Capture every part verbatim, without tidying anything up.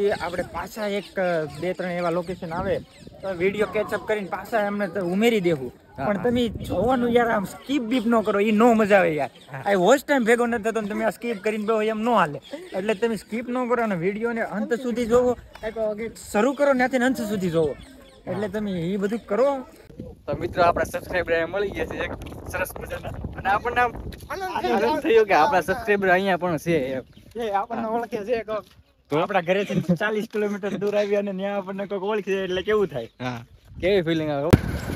પછી આપણે પાછા એક બે ત્રણ એવા લોકેશન આવે તો વિડીયો કેચઅપ કરીને પાછા એમને ઉમેરી દેવું. પણ તમે જોવાનું યાર આમ સ્કીપ બીપ ન કરો, એ નો મજા આવે યાર. આ વોચ ટાઈમ ભેગો નથી થતો ને તમે આ સ્કીપ કરીને બેહો એમ ન હાલે. એટલે તમે સ્કીપ ન કરો અને વિડીયોને અંત સુધી જોવો, શરૂ કરો ત્યાંથી અંત સુધી જોવો. એટલે તમે એ બધું કરો. તો મિત્રો આપણા સબસ્ક્રાઇબર મળી ગયા છે એક સરસ મજાના, અને આપણને આનંદ થયો કે આપણા સબસ્ક્રાઇબર અહીંયા પણ છે એમ. એ આપણને ઓળખે છે કોક. તો આપણા ઘરેથી ચાલીસ કિલોમીટર દૂર આવી અને ત્યાં આપણને કોક ઓળખે છે એટલે કેવું થાય? હા, કેવી ફિલિંગ આવે?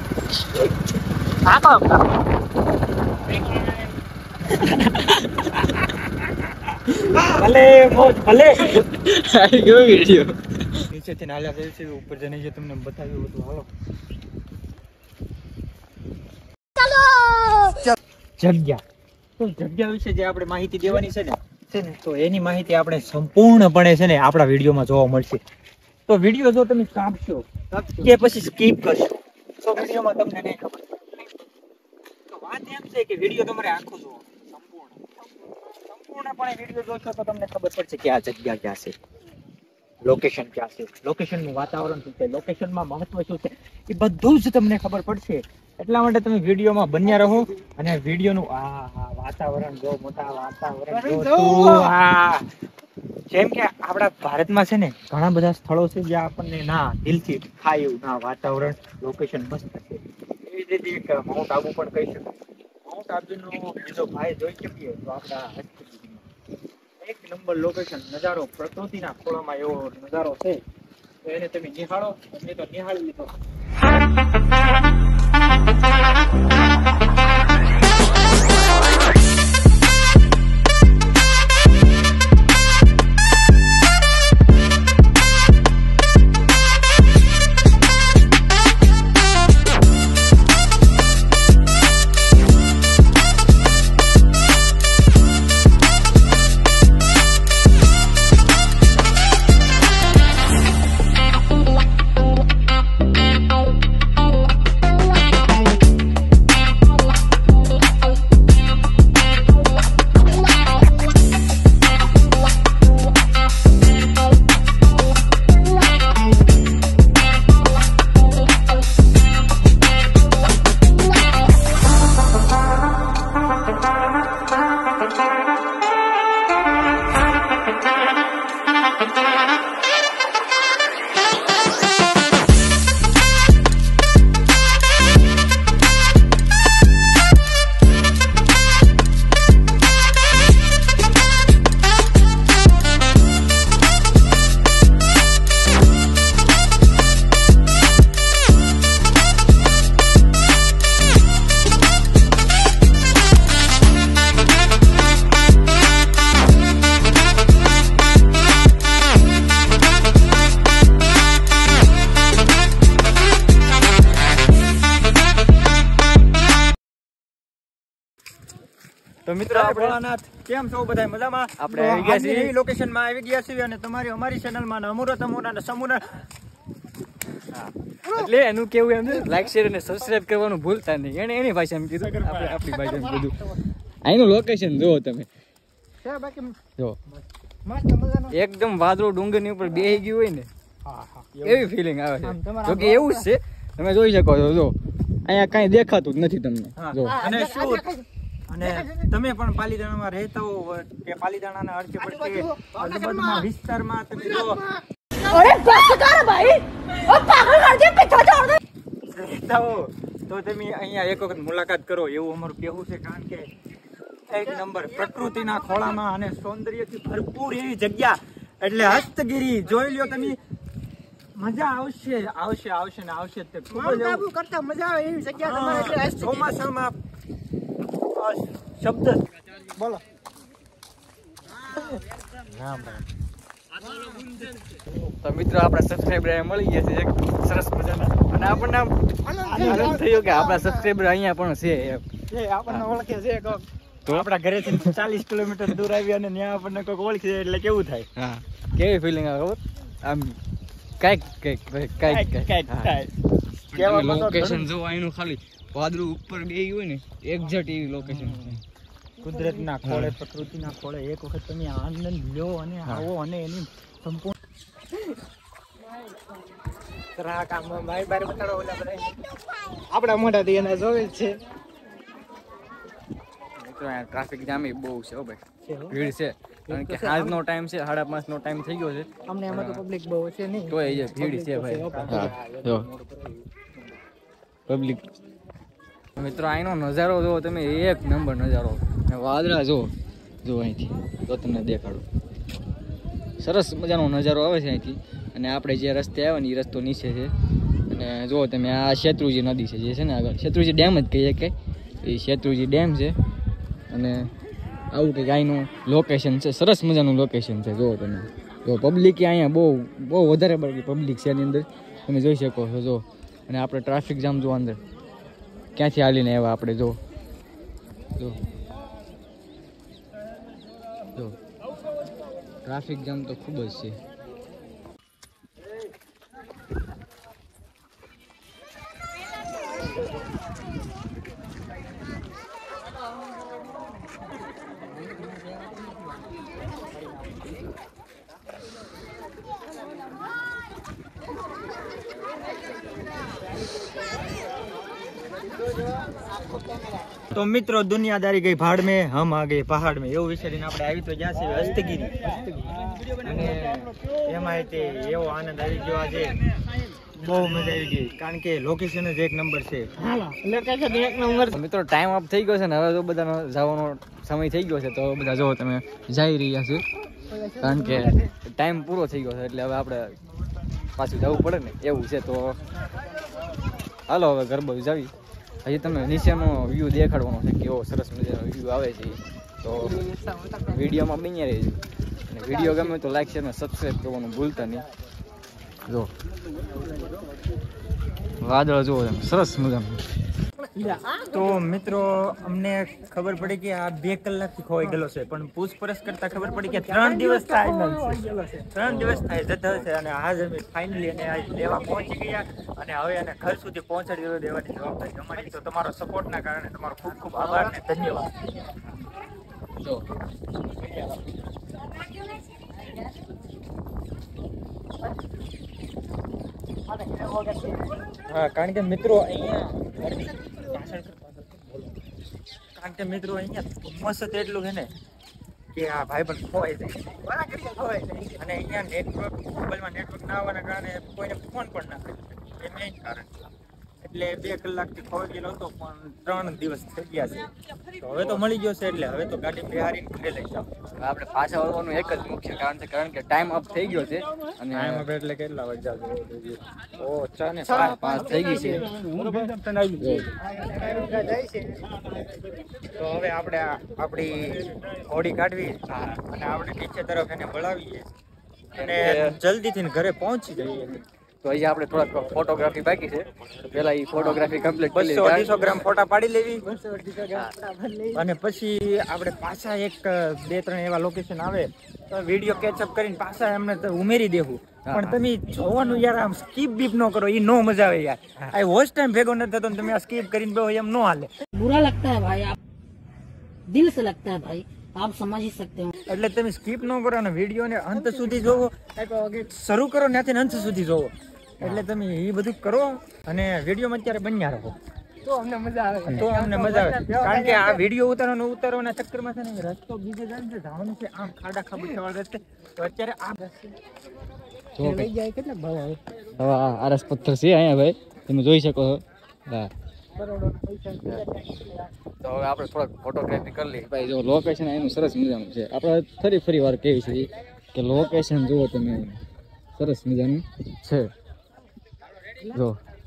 ભલે મોજ ભલે. કેવો વિડિયો નીચેથી નાલા જાય છે, ઉપર જઈને જે તમને બતાવ્યું હતું. હાલો જગ્યા, તો જગ્યા વિશે જે આપણે માહિતી દેવાની છે ને છે ને તો એની માહિતી આપણે સંપૂર્ણપણે છે ને આપણા વિડીયોમાં જોવા મળશે. તો વિડીયો જો તમે કાપશો કે પછી સ્કીપ કરશો તો વિડીયોમાં તમને નહીં ખબર. તો વાત એમ છે કે વિડીયો તમારે આખો જોવો, સંપૂર્ણ સંપૂર્ણપણે વિડીયો જોશો તો તમને ખબર પડશે કે આ જગ્યા ક્યાં છે, લોકેશન ક્યાં છે, લોકેશનનું વાતાવરણ શું છે, લોકેશનમાં મહત્વ શું છે, એ બધું જ તમને ખબર પડશે. એટલા માટે તમે વિડીયોમાં બન્યા રહો અને વિડીયોનું આ આ વાતાવરણ જો, મોટા વાતાવરણ જો. આ જેમ કે આપણા ભારતમાં છે ને ઘણા બધા સ્થળો છે જ્યાં આપણને ના દિલથી થાય એવું ના વાતાવરણ લોકેશન મસ્ત છે. એવી જ રીતે એક માઉન્ટ આબુ પણ કહી શકાય. માઉન્ટ આબુનો બીજો ભાઈ જોઈ શકીએ તો આપણા એક નંબર લોકેશન, નજારો પ્રકૃતિના ખોળામાં એવો નજારો છે. તો એને તમે નિહાળો, મેં તો નિહાળી લીધો. તો મિત્રો ભોળાનાથ કેમ છો બધા મજામાં? આપણે આવી ગયા છીએ એવી લોકેશનમાં આવી ગયા છીએ અને તમારી અમારી ચેનલમાં અમુરત અમુના સમુના એટલે એનું કેવું એમ છે, લાઈક શેર અને સબસ્ક્રાઇબ કરવાનું ભૂલતા નહીં. એને એની ભાષામાં કીધું, આપણે આપણી ભાષામાં કીધું. અહીંનું લોકેશન જુઓ તમે, જો એકદમ વાદળો ડુંગરની ઉપર બેહી ગયું હોય ને એવી ફિલિંગ આવે છે. જો કે એવું જ છે, તમે જોઈ શકો છો. જો અહીંયા કઈ દેખાતું જ નથી તમને. જો અને શું અને તમે પણ પાલીતાણામાં રહેતા હો કે પાલીતાણાના અર્થે પડશે આજુબાજુના વિસ્તારમાં તમે જો અરે બસ કર ભાઈ, ઓ પાગલ કર દે, પીછો છોડ દે. રહેતા હો તો તમે અહીંયા એક વખત મુલાકાત કરો એવું અમારું કહેવું છે. કારણ કે એક નંબર પ્રકૃતિના ખોળામાં અને સૌંદર્યથી ભરપૂર એવી જગ્યા, એટલે હસ્તગીરી જોઈ લ્યો તમે. મજા આવશે આવશે આવશે ને આવશે. તે ખૂબ જ કરતા મજા આવે એવી જગ્યા તમારે ચોમાસામાં શબ્દ બોલો. તો મિત્રો આપણા સબસ્ક્રાઇબર મળી ગયા છે એક સરસ મજાના, અને આપણને આનંદ થયો કે આપણા સબસ્ક્રાઇબર અહીંયા પણ છે એમ. એ આપણને ઓળખે છે કોક. તો આપણા ઘરેથી ચાલીસ કિલોમીટર દૂર આવી અને ત્યાં આપણને કોક ઓળખે એટલે કેવું થાય? હા, કેવી ફિલિંગ આવે? આમ કઈક કઈક કઈક કઈક થાય. લોકેશન જો અહીંનું ખાલી વાદળું ઉપર બે હોય ને એક્ઝેક્ટ એવી લોકેશન છે. કુદરતના ખોળે, પ્રકૃતિના ખોળે એક વખત તમે આનંદ લ્યો અને આવો અને એની સંપૂર્ણ આપડા મોટા થી એના જોવે છે. મિત્રો અહીંયા ટ્રાફિક જામ બહુ છે હો ભાઈ, ભીડ છે. કારણ કે આજનો ટાઈમ છે, સાડા પાંચ નો ટાઈમ થઈ ગયો છે. અમને એમાં તો પબ્લિક બહુ છે નહીં, તો એ ભીડ છે ભાઈ. હા જો પબ્લિક. મિત્રો અહીંનો નજારો જો તમે, એક નંબર નજારો. વાદળા જો જો અહીંથી તો તમને દેખાડો, સરસ મજાનો નજારો આવે છે અહીંથી. અને આપણે જે રસ્તે આવ્યા ને એ રસ્તો નીચે છે. અને જુઓ તમે, આ શેત્રુંજી નદી છે જે છે ને આગળ, શેત્રુંજી ડેમ જ કહીએ કે એ શેત્રુંજી ડેમ છે. અને આવું કંઈક અહીંનું લોકેશન છે, સરસ મજાનું લોકેશન છે. જુઓ તમે, જો પબ્લિક અહીંયા બહુ બહુ વધારે પબ્લિક છે એની અંદર, તમે જોઈ શકો છો. જો અને આપણે ટ્રાફિક જામ જો અંદર ક્યાંથી હાલીને આવ્યા આપણે, જો જો જો ટ્રાફિક જામ તો ખૂબ જ છે. તો મિત્રો દુનિયાદારી ગઈ ભાડ में, हम आ गए पहाड़ में, એવું વિચારીને આપણે આવી તો જ્યાં છે હસ્તગીરી. અને એમાં તે એવો આનંદ આવી ગયો આજે, બહુ મજા આવી ગઈ. કારણ કે લોકેશન જ એક નંબર છે, લોકેશન એક નંબર. મિત્રો ટાઈમ અપ થઈ ગયો છે ને, હવે તો બધાનો જવાનો સમય થઈ ગયો છે. તો બધા જો તમે જઈ રહ્યા છે, કારણ કે ટાઈમ પૂરો થઈ ગયો છે. એટલે હવે આપણે પાછું જવું પડે ને, એવું છે. તો હાલો હવે ઘર બાજુ જાવી. હજી તમે નીચેનો વ્યૂ દેખાડવાનો છે, કેવો સરસ મજાનો વ્યૂ આવે છે. તો વિડીયોમાં બન્યા રહેજો. અને વિડીયો ગમે તો લાઈક શેર અને સબસ્ક્રાઈબ કરવાનું ભૂલતા નહીં. જો વાદળ જુઓ તમે, સરસ મજાનું. તો મિત્રો અમને ખબર પડી કે આ બે કલાકથી ખોવાઈ ગયેલો છે, પણ પૂછપરછ કરતા ખબર પડી કે ત્રણ દિવસ થાય ત્રણ દિવસ થાય જતા છે. અને આજ અમે ફાઇનલી એને આજ લેવા પહોંચી ગયા, અને હવે એને ઘર સુધી પહોંચાડી દેવાની જવાબદારી અમારી. તો તમારો સપોર્ટના કારણે તમારો ખૂબ ખૂબ આભાર અને ધન્યવાદ. જો હા, કારણ કે મિત્રો અહીંયા કારણ કે મિત્રો અહીંયા મસ્ત એટલું છે ને કે આ ભાઈ પણ ખોવાઈ જાય. અને અહીંયા નેટવર્ક, મોબાઈલમાં નેટવર્ક ના આવવાના કારણે કોઈને ફોન પણ ના કરી શકે, એ મેઇન કારણ. એટલે બે કલાકથી ખોવાઈ ગયેલો હતો, પણ ત્રણ દિવસ થઈ ગયા છે. તો હવે તો મળી ગયો છે, એટલે હવે તો ગાડી બિહારીને ઘરે લઈ જાવ. આપણે પાછા વળવાનું એક જ મુખ્ય કારણ છે, કારણ કે ટાઈમ અપ થઈ ગયો છે. અને ટાઈમ હવે એટલે કેટલા વાગ્યા છે? ઓ છ ને પાંચ થઈ ગઈ છે. તો હવે આપણે આપણી હોડી કાઢવી અને આપણે નીચે તરફ એને વળાવીએ અને જલ્દીથી ઘરે પહોંચી જઈએ. તો અહીંયા આપણે થોડાક ફોટોગ્રાફી બાકી છે, તો પેલા એ ફોટોગ્રાફી કમ્પ્લીટ કરી બસો અઢીસો ગ્રામ ફોટા પાડી લેવી, અને પછી આપણે પાછા એક બે ત્રણ એવા લોકેશન આવે તો વિડીયો કેચઅપ કરીને પાછા એમને ઉમેરી દેવું. પણ તમે જોવાનું યાર, આમ સ્કીપ બીપ ન કરો, એ નો મજા આવે યાર. આ વોચ ટાઈમ ભેગો નથી થતો, તમે આ સ્કીપ કરીને બેહો એમ નો હાલે. बुरा लगता है भाई, आप दिल से लगता है भाई, आप समझ ही सकते हो. એટલે તમે સ્કીપ ન કરો અને વિડીયો ને અંત સુધી જોવો, શરૂ કરો ત્યાંથી અંત સુધી જોવો. એટલે તમે એ બધું કરો અને વિડીયોમાં અત્યારે બન્યા રહો, તો અમને મજા આવે. તો અમને મજા આવે, કારણ કે આ વિડીયો ઉતારવાનો ઉતારવાના ચક્કરમાં છે ને રસ્તો બીજે જાય ને જવાનું છે આમ ખાડા ખાબોચિયા વાળા રસ્તે. તો અત્યારે આ લઈ જાય કેટલા ભાવ આવે. હવે આ આરસ પથ્થર છે અહીંયા ભાઈ, તમે જોઈ શકો છો. હા, તો હવે આપણે થોડાક ફોટોગ્રાફી કરી લઈએ ભાઈ. જો લોકેશન એનું સરસ મજાનું છે. આપણે ફરી ફરી વાર કહીએ છીએ કે લોકેશન જુઓ તમે, સરસ મજાનું છે. જો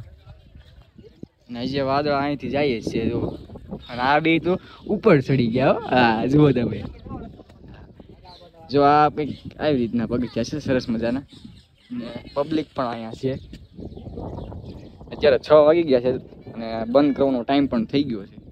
ને જે વાદળ અહીંથી જાય છે જો, અને આ બે તો ઉપર ચડી ગયા. હા જુઓ તમે, જો આ કંઈક આવી રીતના બગીચા છે સરસ મજાના. ને પબ્લિક પણ અહીંયા છે. અત્યારે છ વાગી ગયા છે અને બંધ કરવાનો ટાઈમ પણ થઈ ગયો છે.